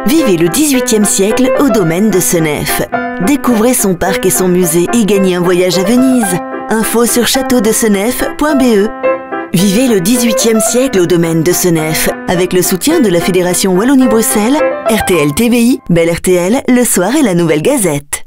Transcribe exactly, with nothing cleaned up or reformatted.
Vivez le dix-huitième siècle au domaine de Senef. Découvrez son parc et son musée et gagnez un voyage à Venise. Info sur château de senef point b e. Vivez le dix-huitième siècle au domaine de Senef avec le soutien de la Fédération Wallonie-Bruxelles, R T L T V I, Bel R T L, Le Soir et la Nouvelle Gazette.